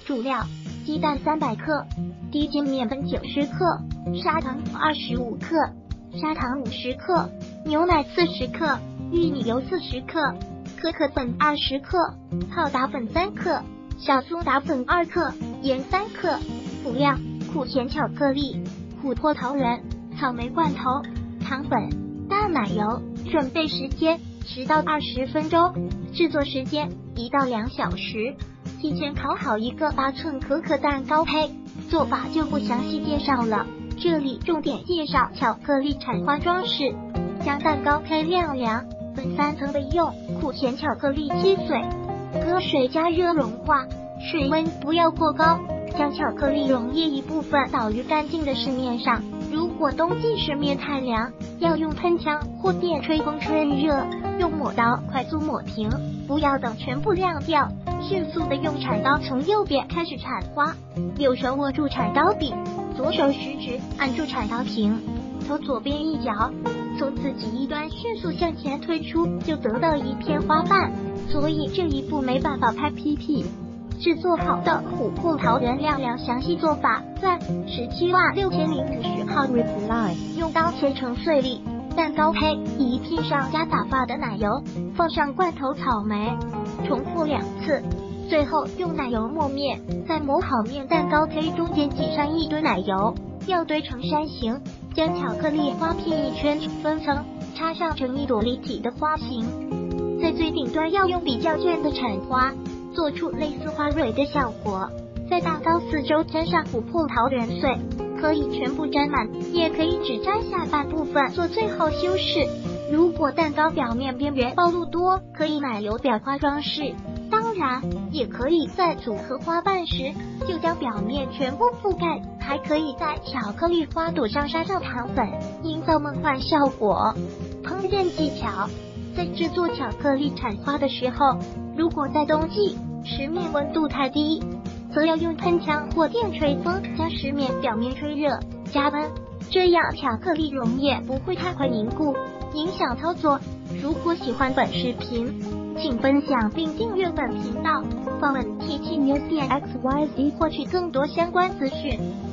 主料：鸡蛋300克，低筋面粉90克，砂糖25克，砂糖50克，牛奶40克，玉米油40克，可可粉20克，泡打粉3克，小苏打粉2克，盐3克。辅料：苦甜巧克力、琥珀桃仁、草莓罐头、糖粉、淡奶油。准备时间10到20分钟，制作时间1到2小时。提前烤好一个8寸可可蛋糕胚，做法就不详细介绍了，这里重点介绍巧克力铲花装饰。将蛋糕胚晾凉，分3层备用。苦甜巧克力切碎，搁水加热融化，水温不要过高。将巧克力溶液一部分倒于干净的湿面上，如果冬季湿面太凉，要用喷枪或电吹风吹热，用抹刀快速抹平，不要等全部晾掉，迅速的用铲刀从右边开始铲花，右手握住铲刀柄，左手食指按住铲刀平，从左边一角，从自己一端迅速向前推出，就得到一片花瓣。所以这一步没办法拍 PP。制作好的琥珀桃仁晾凉详细做法在17万6050号 reply。用刀切成碎粒，蛋糕胚一片上加打发的奶油，放上罐头草莓，重复2次，最后用奶油抹面，在磨好面蛋糕胚中间挤上一堆奶油，要堆成山形，将巧克力花片一圈分层，插上成一朵立体的花形。在最顶端要用比较卷的铲花，做出类似花蕊的效果。在蛋糕四周沾上琥珀桃仁碎，可以全部沾满，也可以只沾下半部分做最后修饰。如果蛋糕表面边缘暴露多，可以奶油裱花装饰。当然，也可以在组合花瓣时就将表面全部覆盖，还可以在巧克力花朵上撒上糖粉，营造梦幻效果。烹饪技巧：在制作巧克力铲花的时候，如果在冬季食面温度太低，则要用喷枪或电吹风将食面表面吹热加温，这样巧克力溶液不会太快凝固，影响操作。如果喜欢本视频，请分享并订阅本频道，访问 TT News 点 XYZ 获取更多相关资讯。